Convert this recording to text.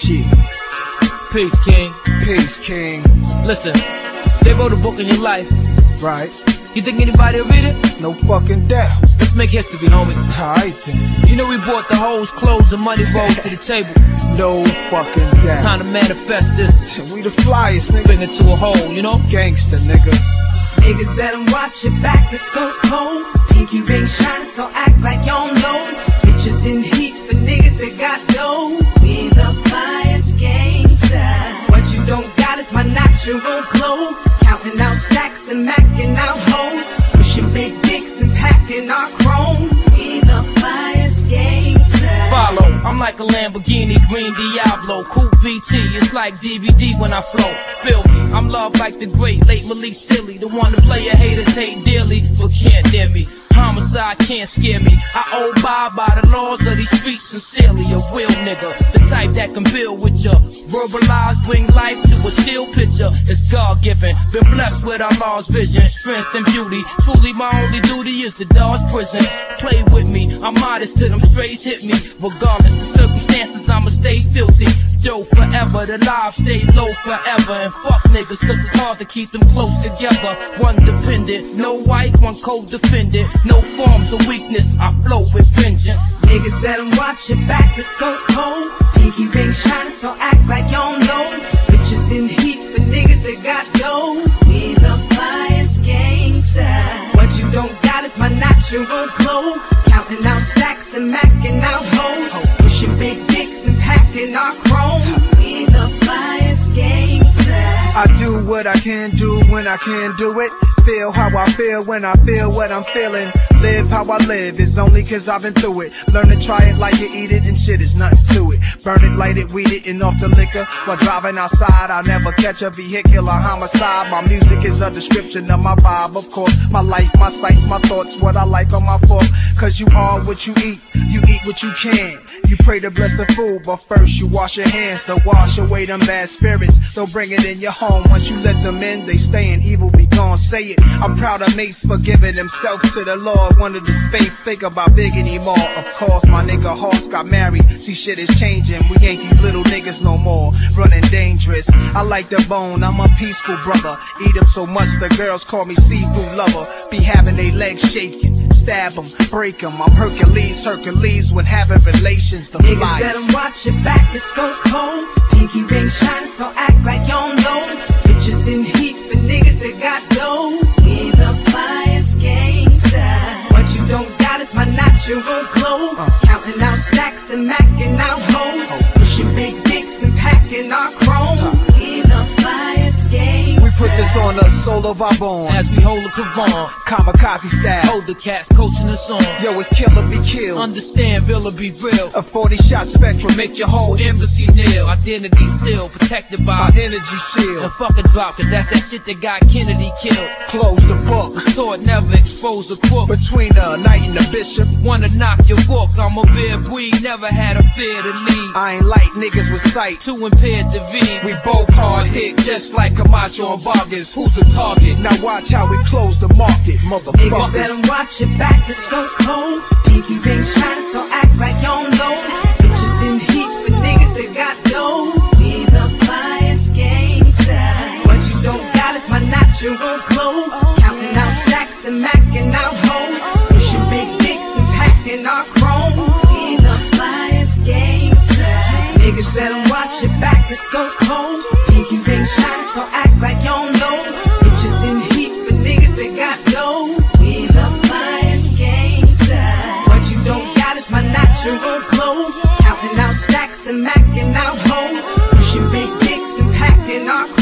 Yeah. Peace, King. Peace, King. Listen, they wrote a book in your life. Right. You think anybody will read it? No fucking doubt. Let's make history, homie. Alright then. You know we brought the hoes, clothes, and money rolls to the table. No fucking doubt. Time to manifest this. We the flyest, nigga. Bring it to a hole, you know? Gangsta, nigga. Niggas better watch your back, it's so cold. Pinky ring shining, so act like you don't know. Bitches in heat for niggas that got dough. We the flyest gangsta. What you don't got is my natural glow. Counting out stacks and macking out hoes. Pushing big dicks and packing our chrome. We the flyest gangsta. Follow, I'm like a Lamborghini, green Diablo, coupe VT, it's like DVD when I flow, feel me, I'm loved like the great late Malik Silly, the one the player haters hate dearly, but can't near me, homicide can't scare me, I abide by the laws of these streets sincerely, a real nigga, the type that can build with ya, verbalize, bring life to a still picture, it's God-given, been blessed with our Lord's vision, strength and beauty, truly my only duty is to dodge prison, play with me, I'm modest till them strays hit me, regardless the circumstances, I'ma stay filthy. Dope forever, the lives stay low forever. And fuck niggas, cause it's hard to keep them close together. One dependent, no wife, one co-defendant. No forms of weakness, I flow with vengeance. Niggas better watch your back, it's so cold. Pinky ring shining, so act like you don't know. Bitches in heat for niggas that got dough. We the flyest gangsta. What you don't got is my natural glow. Counting out stacks and macking out hoes. Pushing big dicks and packing our chrome. We the flyest gangsta. I do what I can do when I can do it. Feel how I feel when I feel what I'm feeling. Live how I live, it's only cause I've been through it. Learn to try it like you eat it, and shit is nothing to it. Burn it, light it, weed it, and off the liquor. While driving outside, I'll never catch a vehicular homicide. My music is a description of my vibe, of course. My life, my sights, my thoughts, what I like on my fork. Cause you are what you eat what you can. You pray to bless the food, but first you wash your hands to wash away them bad spirits. Don't bring it in your home, once you let them in, they stay in evil, be gone, say it. I'm proud of mates for giving himself to the Lord. Wanted his faith, think about big anymore. Of course, my nigga Hoss got married. See, shit is changing. We ain't these little niggas no more. Running dangerous. I like the bone, I'm a peaceful brother. Eat them so much the girls call me seafood lover. Be having they legs shaking. Stab them, break them. I'm Hercules when having relations. The niggas better watch your back, it's so cold. Pinky ring shining, so act like you don't know. Bitches in heat for niggas that got dough. We the flyest gangsta. What you don't got is my natural glow. Counting out stacks and macking out hoes. Pushing big dicks and packing our chrome. We the flyest gangsta. We put this on the soul of our bone. As we hold a Kavan, kamikaze style. Hold the cats coaching us on. Yo, it's kill or be killed. Understand, real or be real. A 40-shot spectrum, make your whole embassy kneel. Identity sealed, protected by our energy shield. And fuck a drop, cause that's that shit that got Kennedy killed. Close the book. The sword never expose a crook. Between the knight and the bishop. Wanna knock your book, I'm a rare breed. Never had a fear to lead. I ain't like niggas with sight. Too impaired to read. We both hard hit, just like Camacho and Vargas. Who's the target? Now watch how we close the market, motherfuckers. Niggas better watch your back, it's so cold. Pinky ring shining, so act like you don't know. Bitches in heat for niggas that got dough. We the flyest gangsta. What you don't got is my natural glow. Counting out stacks and macking out hoes. Pushing big dicks and packing our chrome. We the flyest gangsta. Niggas better watch your back, it's so cold. Pinky ring shining, so act like you don't know. Bitches in heat for niggas that got dough. We the flyest gangsta. What you don't got is my natural glow. Counting out stacks and macking out hoes. Pushing big dicks and packing our